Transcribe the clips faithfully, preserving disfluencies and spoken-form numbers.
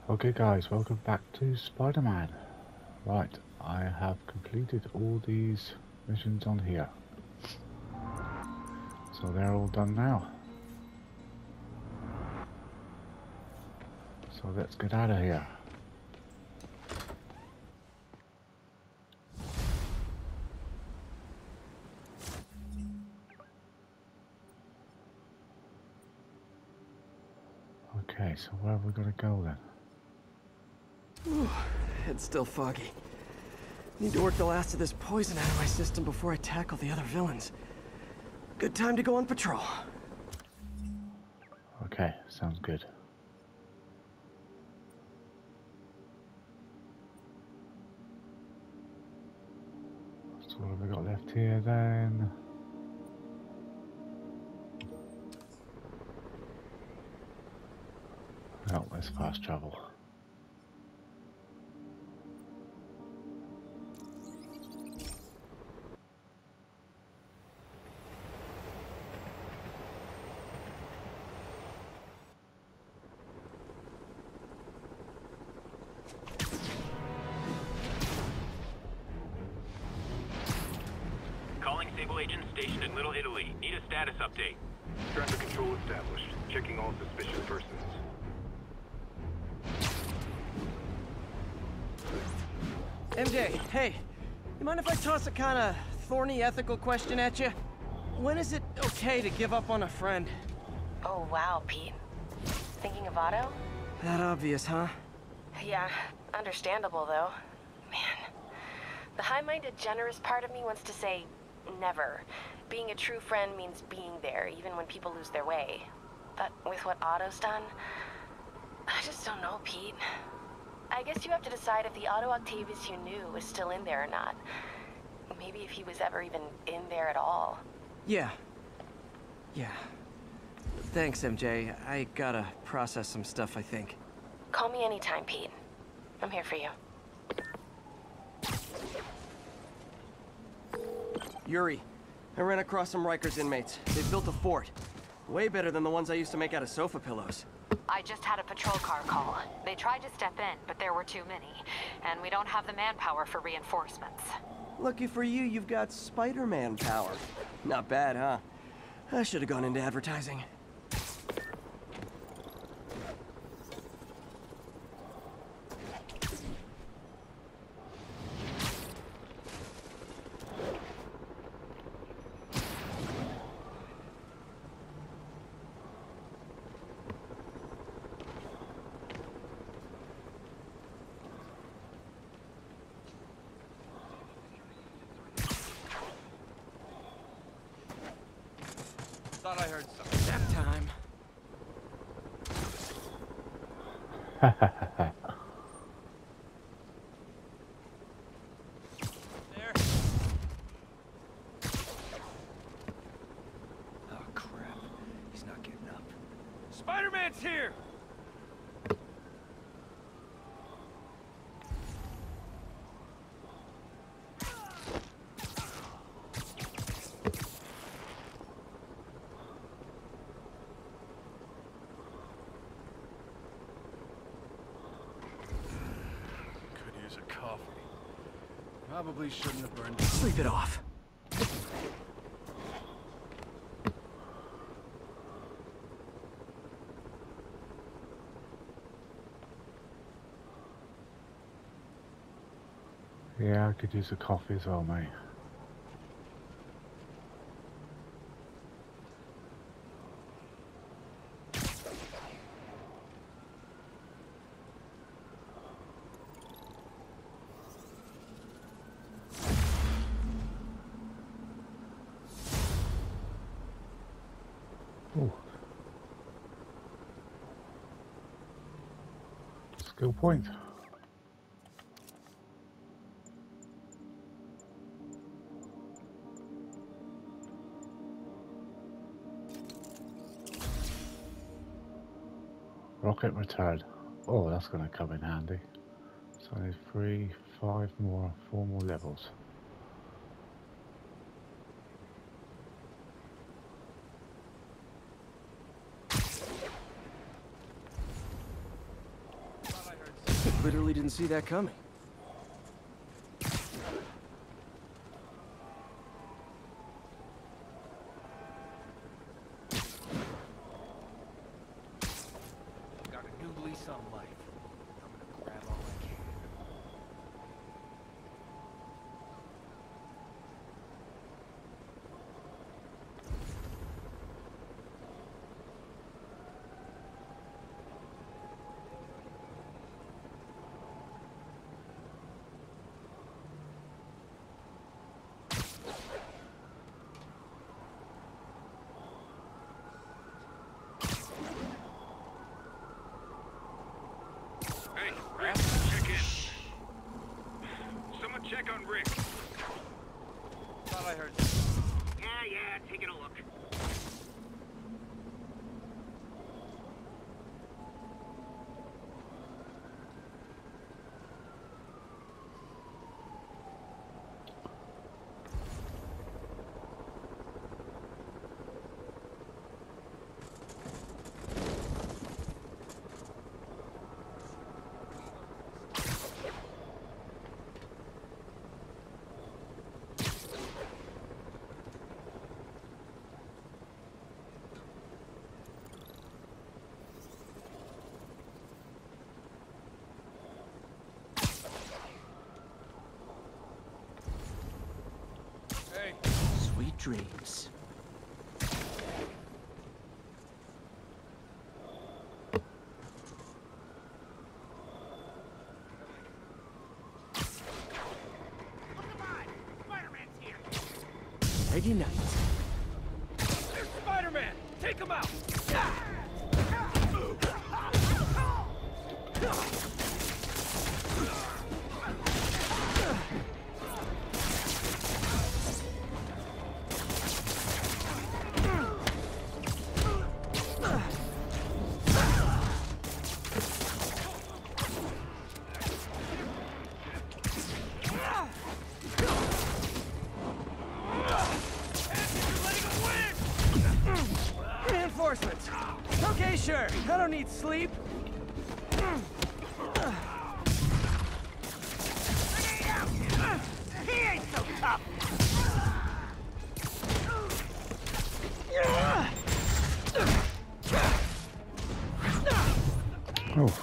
Okay guys, welcome back to Spider-Man. Right, I have completed all these missions on here. So they're all done now. So let's get out of here. Okay, so where have we got to go then? Whew, it's still foggy. Need to work the last of this poison out of my system before I tackle the other villains. Good time to go on patrol. Okay, sounds good. So what have we got left here then? Oh, let's fast travel. Calling Sable agent stationed in Little Italy. Need a status update. Traffic control established. Checking all suspicious persons. M J, hey. You mind if I toss a kind of thorny ethical question at you? When is it okay to give up on a friend? Oh, wow, Pete. Thinking of Otto? That obvious, huh? Yeah, understandable, though. Man. The high-minded, generous part of me wants to say, never. Being a true friend means being there, even when people lose their way. But with what Otto's done, I just don't know, Pete. I guess you have to decide if the Otto Octavius you knew is still in there or not. Maybe if he was ever even in there at all. Yeah. Yeah. Thanks, M J. I gotta process some stuff, I think. Call me anytime, Pete. I'm here for you. Yuri, I ran across some Rikers inmates. They've built a fort. Way better than the ones I used to make out of sofa pillows. I just had a patrol car call. They tried to step in, but there were too many. And we don't have the manpower for reinforcements. Lucky for you, you've got Spider-Man power. Not bad, huh? I should have gone into advertising. Thought I heard something. Nap time. There. Oh crap. He's not getting up. Spider-Man's here! Could use a coffee. Probably shouldn't have burned it. Sleep it off. Yeah, I could use a coffee as well, mate. Ooh. Skill point. Rocket return. Oh, that's going to come in handy. So I need three, five more, four more levels. Thought I Literally didn't see that coming. Got a new lease on life. I'm gonna grab all I can. Hey, Rick, check in. Someone check on Rick. Thought I heard. Yeah, yeah, taking a look. Hey, Sweet dreams. Ready night. there's Spider-Man! Take him out! Reinforcements. Okay, sure. I don't need sleep. He ain't so tough! Oh,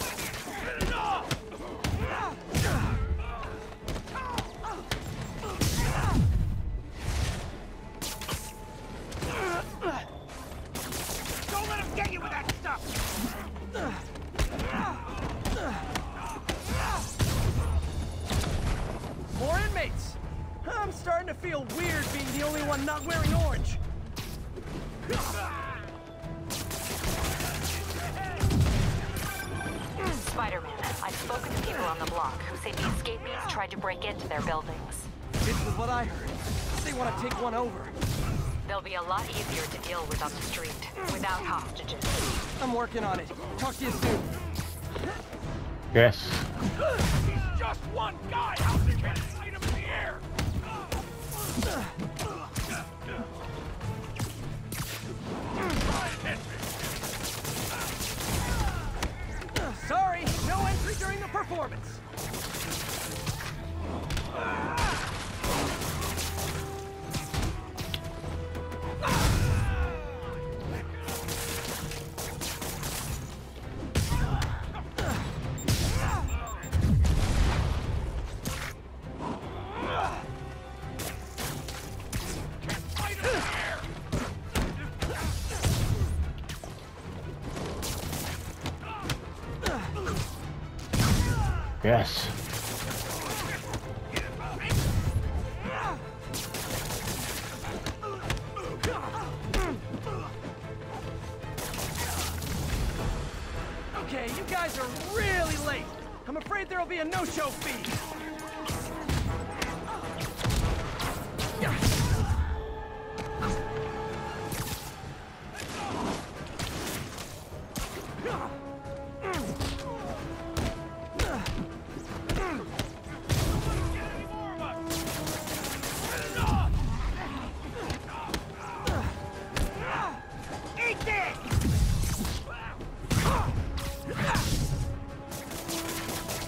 Don't let him get you with that stuff! More inmates. I'm starting to feel weird being the only one not wearing orange. Spider-Man, I've spoken to people on the block who say the escapees tried to break into their buildings. This is what I heard. They want to take one over. They'll be a lot easier to deal with on the street, without hostages. I'm working on it. Talk to you soon. yes. He's just one guy! How's he can't sight him in the air? Sorry, no entry during the performance. Yes. Okay, you guys are really late. I'm afraid there'll be a no-show fee. Eat this!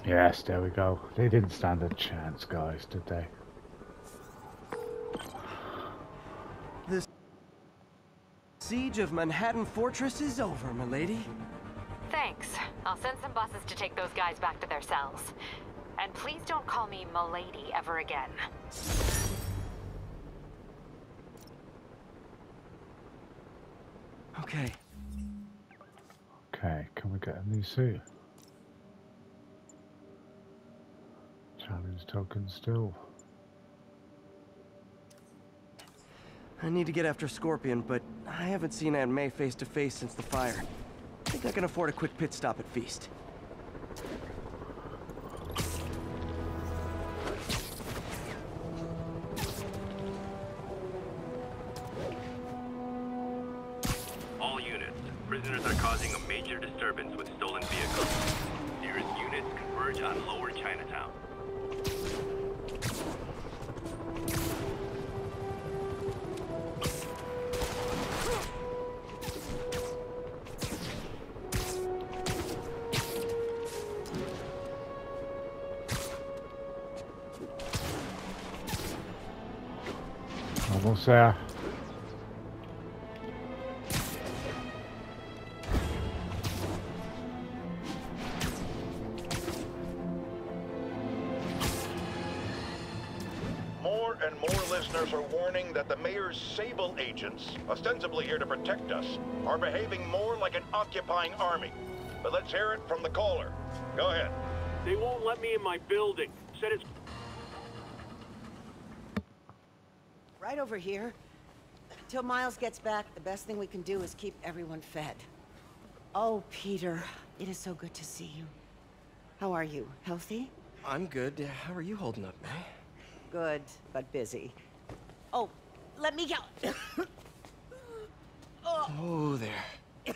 Yes, there we go. They didn't stand a chance, guys, did they? The siege of Manhattan Fortress is over, milady. Thanks. I'll send some buses to take those guys back to their cells. And please don't call me milady ever again. Okay. Okay, can we get a new suit? Challenge token still. I need to get after Scorpion, but I haven't seen Aunt May face to face since the fire. I think I can afford a quick pit stop at Feast. All units, prisoners are causing a major disturbance with stolen vehicles. Nearest units converge on Lower Chinatown. Almost there. More and more listeners are warning that the mayor's Sable agents, ostensibly here to protect us, are behaving more like an occupying army. But let's hear it from the caller. Go ahead. They won't let me in my building. Said it's... Right over here. Until Miles gets back, the best thing we can do is keep everyone fed. Oh, Peter, it is so good to see you. How are you? Healthy? I'm good. How are you holding up, May? Good, but busy. Oh, let me go. oh. Oh, there.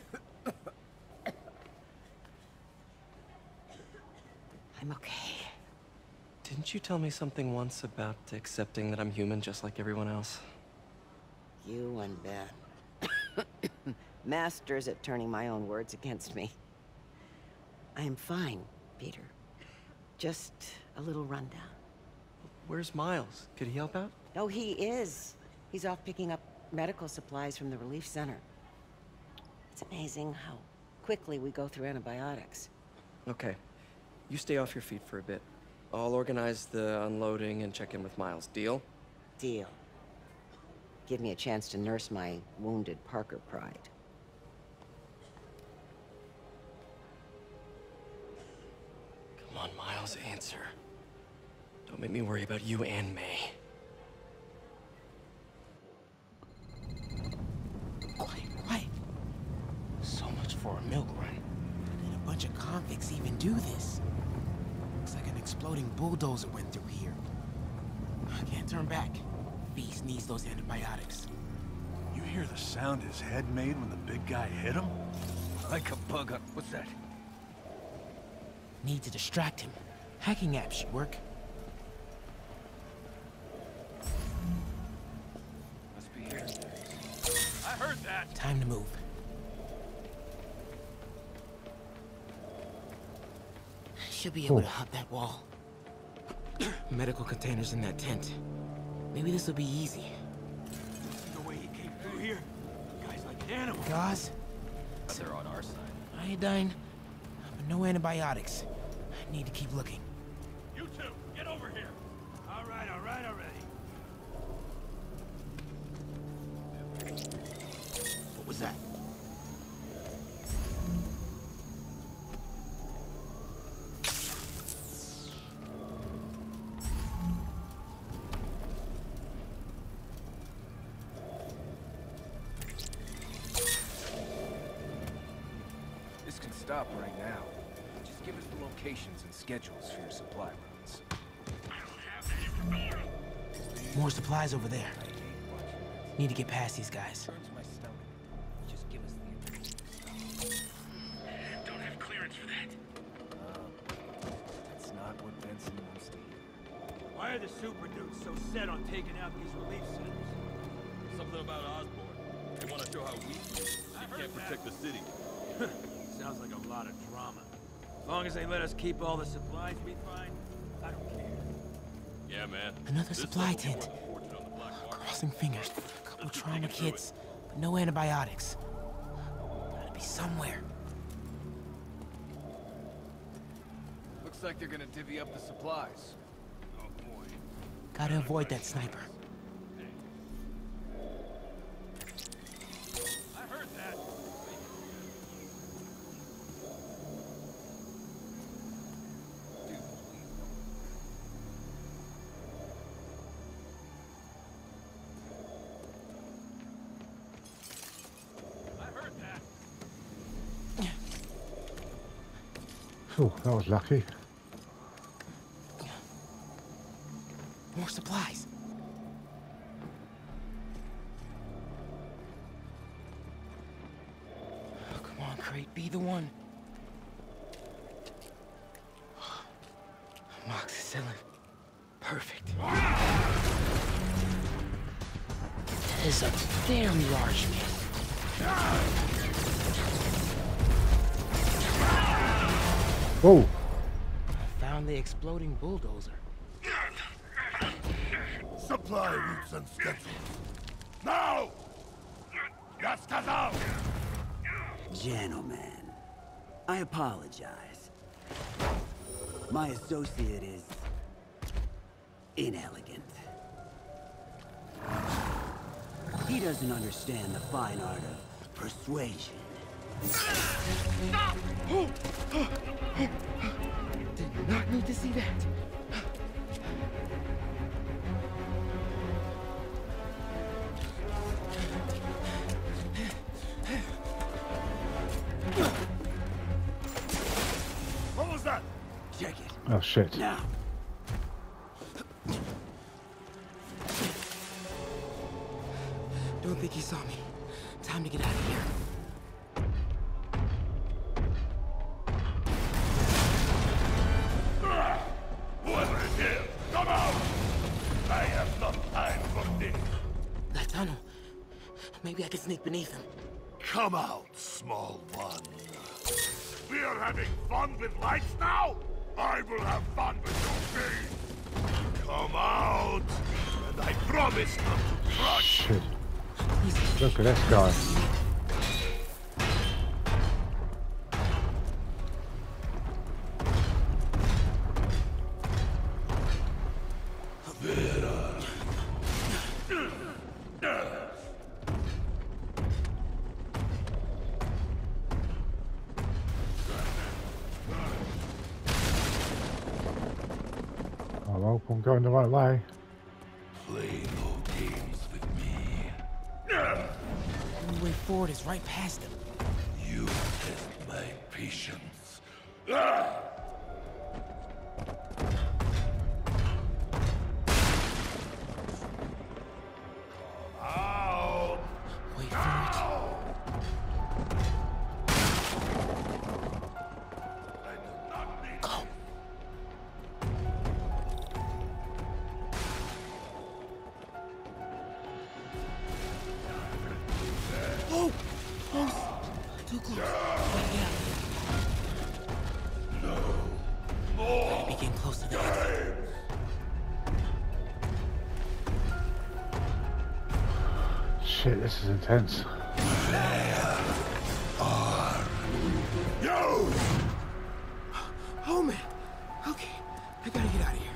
I'm okay. Didn't you tell me something once about accepting that I'm human just like everyone else? You and Ben. Masters at turning my own words against me. I am fine, Peter. Just a little rundown. Where's Miles? Could he help out? Oh, he is. He's off picking up medical supplies from the relief center. It's amazing how quickly we go through antibiotics. Okay. You stay off your feet for a bit. I'll organize the unloading and check in with Miles. Deal? Deal. Give me a chance to nurse my wounded Parker pride. Come on, Miles, answer. Don't make me worry about you and May. Quiet, quiet. So much for a milk run. And a bunch of convicts even do this. Looks like an exploding bulldozer went through here. I can't turn back. Feast needs those antibiotics. You hear the sound his head made when the big guy hit him? Like a bug on... What's that? Need to distract him. Hacking app should work. Must be here. I heard that! Time to move. Should be able to hop that wall. Medical containers in that tent. Maybe this will be easy. The way he came through here, guy's like an animal. Gauze? They're on our side. Iodine? But no antibiotics. I need to keep looking. You two, get over here. All right, all right, already. What was that? This can stop right now. Just give us the locations and schedules for your supply runs. More supplies over there. Need to get past these guys. Turns my stomach. Just give us the Don't have clearance for that. Uh, that's not what Benson wants to hear. Why are the super dudes so set on taking out these relief centers? Something about Osborn. They want to show how weak he is. He can't protect the city. Sounds like a lot of drama. As long as they let us keep all the supplies we find, I don't care. Yeah, man. Another This supply stuff will be tent. worth a fortune on the black market. Crossing fingers. A couple Let's keep trauma digging through kits, but no antibiotics. Gotta be somewhere. Looks like they're gonna divvy up the supplies. Oh boy. Gotta avoid that sniper. I heard that. Dude, please. I heard that. Oh, that was lucky. More supplies. Oh, come on, Crate, be the one. Amoxicillin. Perfect. That is a damn large man. Whoa! I found the exploding bulldozer. Supply routes and schedules. Now! Я сказал! Gentlemen, I apologize. My associate is inelegant. He doesn't understand the fine art of persuasion. Did not need to see that. What was that? Check it. Oh shit. Now. Don't think he saw me. Time to get out of here. Whoever is here, come out! I have no time for this. That tunnel. Maybe I can sneak beneath him. Come out, small one. We are having fun with lights now? I will have fun with your game. Come out, and I promise not to crush. Shit. Look at this guy. I hope I'm going the right way. Play no games with me. The only way forward is right past him. You test my patience. Ah! Out! Wait for it. Go. Oh! Close. Too close. Gotta get out. More! Be getting close to the exit. Shit, this is intense. You! Oh man. Okay. I gotta get out of here.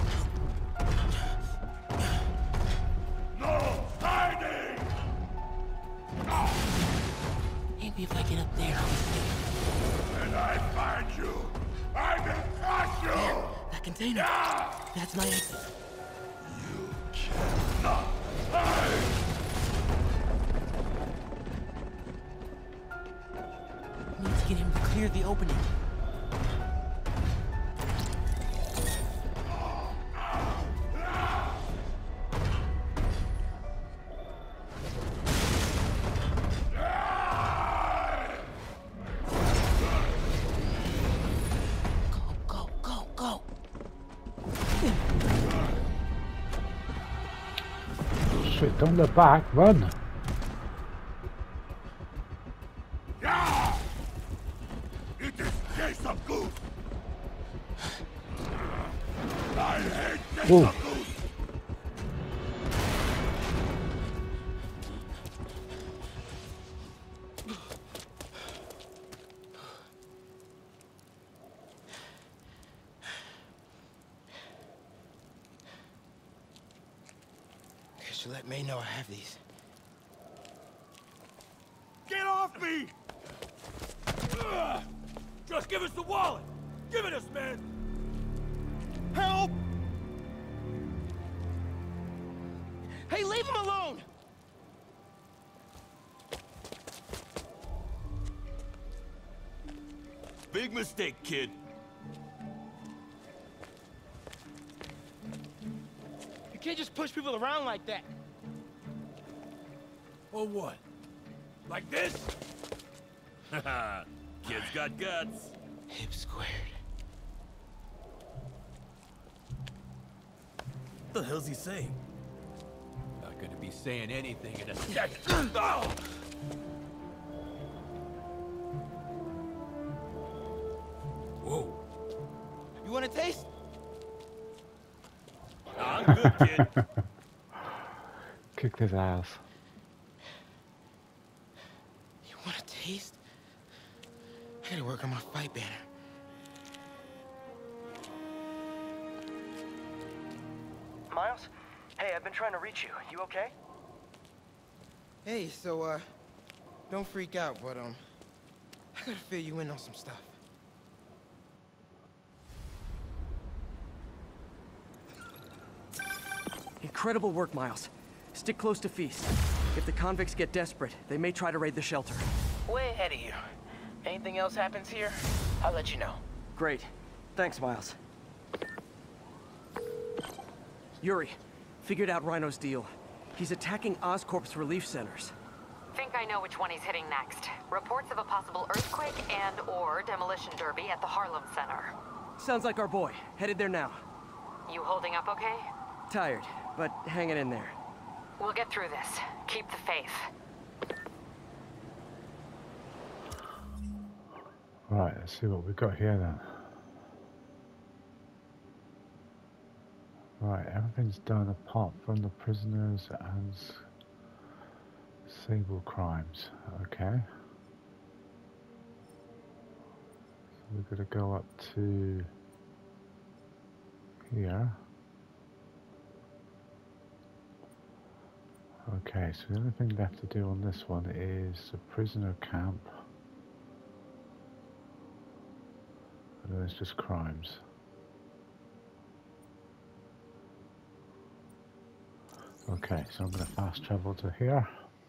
No hiding! Maybe if I get up there, I'll be safe. When I find you, I will crush you! That container. Yeah! That's my exit. You cannot hide! Need to get him to clear the opening. Go, go, go, go. Shit, don't look back, run! Yeah! It is Queso goose! I hate Whoa. queso goose! Guess you let me know I have these. Get off me! Ugh. Just give us the wallet! Give it us, man! Help! Hey, leave him alone! Big mistake, kid. You can't just push people around like that. Or what? Like this? Haha, kid's got guts. Hip squared. What the hell's he saying? Not gonna be saying anything in a second. Oh! Whoa. You want a taste? I'm good, kid. Kicked his ass. You want a taste? I gotta work on my fight banner. Miles? Hey, I've been trying to reach you. You okay? Hey, so, uh, don't freak out, but, um, I gotta fill you in on some stuff. Incredible work, Miles. Stick close to Feast. If the convicts get desperate, they may try to raid the shelter. Way ahead of you. Anything else happens here, I'll let you know. Great. Thanks, Miles. Yuri, figured out Rhino's deal. He's attacking Oscorp's relief centers. Think I know which one he's hitting next. Reports of a possible earthquake and or demolition derby at the Harlem Center. Sounds like our boy. Headed there now. You holding up okay? Tired, but hanging in there. We'll get through this. Keep the faith. Right, let's see what we've got here then. Right, everything's done apart from the prisoners and Sable crimes. Okay. So we're going to go up to here. Okay, so the only thing left to do on this one is the prisoner camp. And then it's just crimes. Okay, so I'm going to fast travel to here.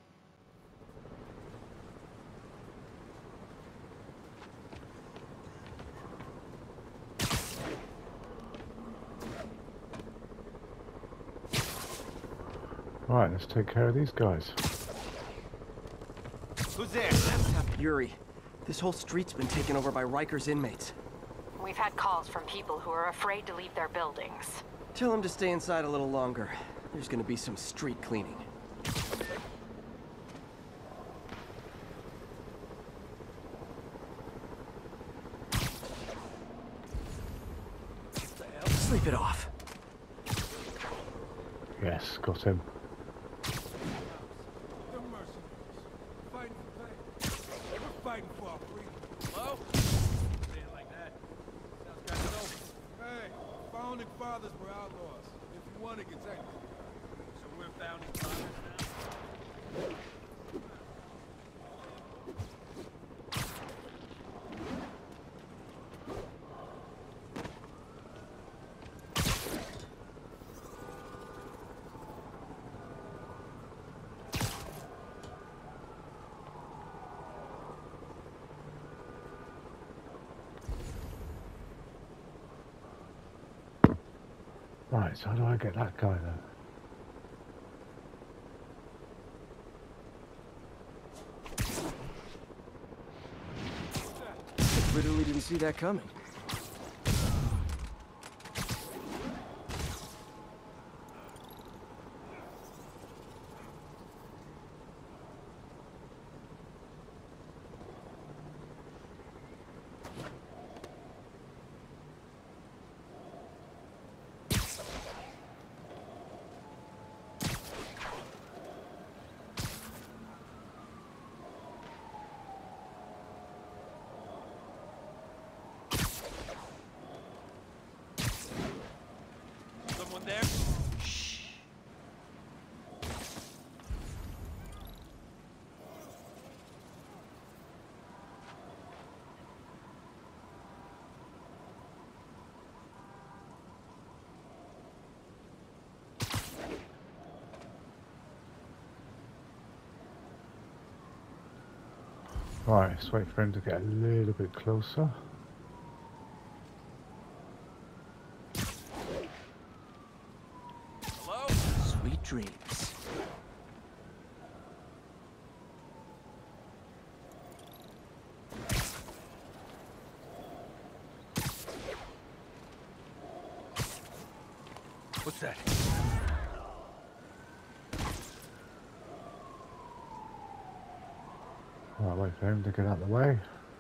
Right, let's take care of these guys. Who's there? Yuri. This whole street's been taken over by Riker's inmates. We've had calls from people who are afraid to leave their buildings. Tell them to stay inside a little longer. There's gonna be some street cleaning. Sleep it off. Yes, got him. The mercenaries. Fighting for pay. We're fighting for our freedom. Hello? Say it like that. Sounds kind of open. Hey, founding fathers were outlaws. If you want to get technical. So we're founding fathers now? Right, so how do I get that guy then? Literally didn't see that coming. Right, let's wait for him to get a little bit closer. Hello? Sweet dreams. What's that? Right, wait for him to get out of the way.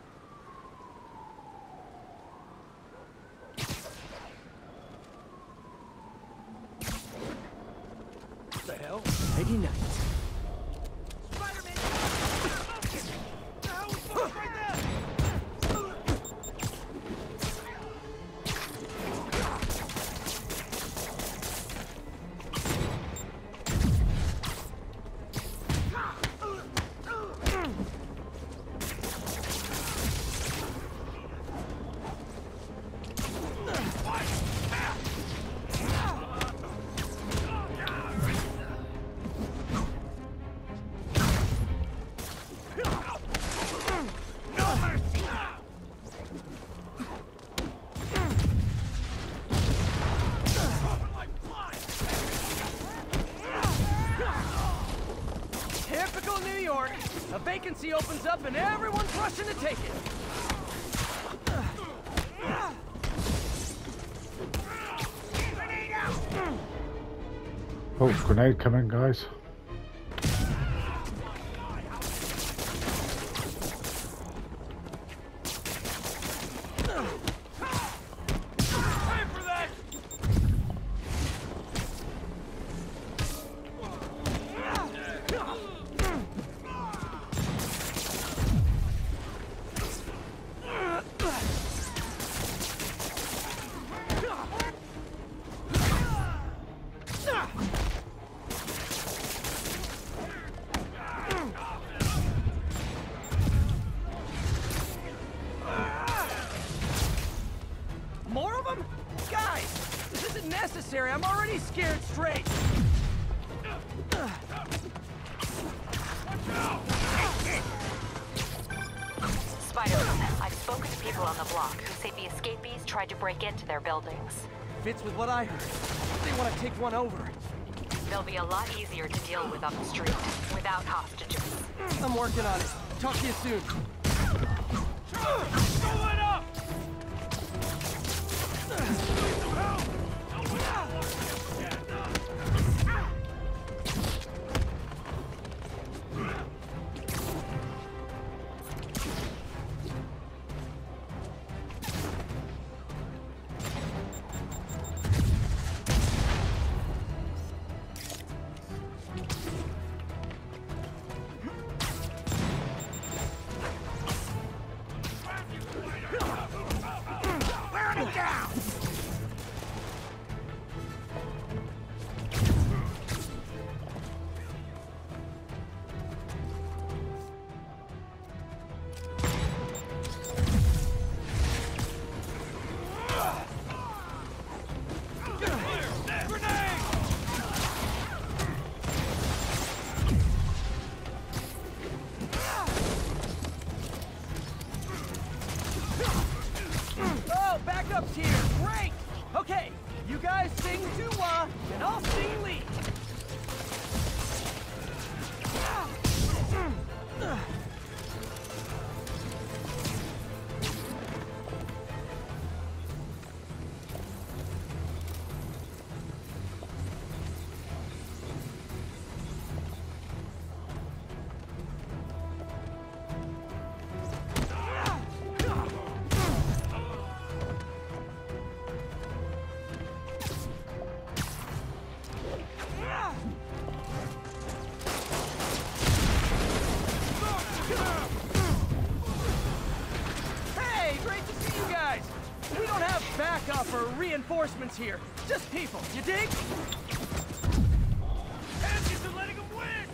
What the hell? Peggy Knight. Typical New York. A vacancy opens up and everyone's rushing to take it. Oh, grenade coming, guys. More of them? Guys, this isn't necessary. I'm already scared straight. Spider-Man, I've spoken to people on the block who say the escapees tried to break into their buildings. Fits with what I heard. They want to take one over. They'll be a lot easier to deal with on the street, without hostages. I'm working on it. Talk to you soon. Going up! Wearing it down! Oh, backup's here! Great! Okay, you guys sing doo-wah, and I'll sing lead. Hey, great to see you guys! We don't have backup or reinforcements here. Just people, you dig? Hands to letting them win!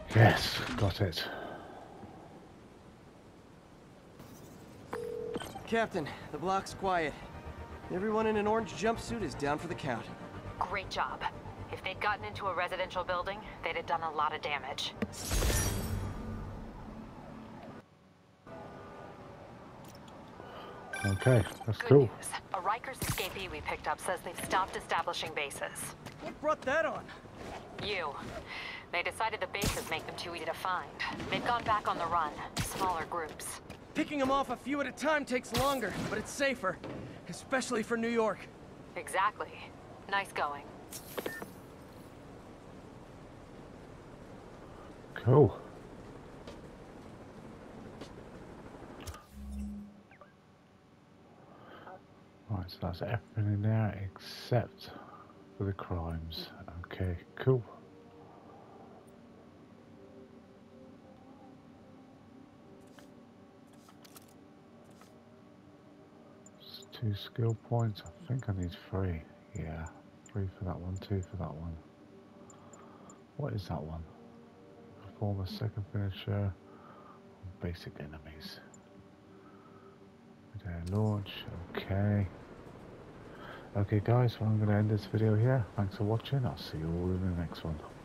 Yes, got it. Captain, the block's quiet. Everyone in an orange jumpsuit is down for the count. Great job. If they'd gotten into a residential building, they'd have done a lot of damage. Okay, that's Good cool. news. A Rikers escapee we picked up says they've stopped establishing bases. What brought that on? You. They decided the bases make them too easy to find. They've gone back on the run, smaller groups. Picking them off a few at a time takes longer, but it's safer. Especially for New York. Exactly. Nice going. Cool. Right, so that's everything in there except for the crimes. Okay, cool. It's two skill points. I think I need three. Yeah, three for that one, two for that one. What is that one? Perform a second finisher on basic enemies. Mid-air launch, okay. Okay guys, well I'm going to end this video here. Thanks for watching. I'll see you all in the next one.